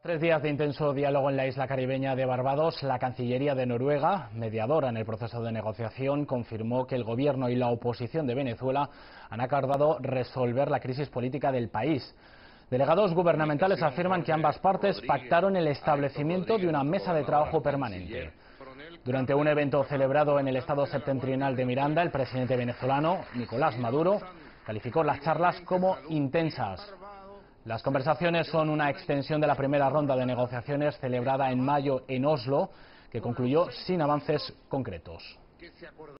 3 días de intenso diálogo en la isla caribeña de Barbados, la Cancillería de Noruega, mediadora en el proceso de negociación, confirmó que el gobierno y la oposición de Venezuela han acordado resolver la crisis política del país. Delegados gubernamentales afirman que ambas partes pactaron el establecimiento de una mesa de trabajo permanente. Durante un evento celebrado en el estado septentrional de Miranda, el presidente venezolano, Nicolás Maduro, calificó las charlas como intensas. Las conversaciones son una extensión de la primera ronda de negociaciones celebrada en mayo en Oslo, que concluyó sin avances concretos.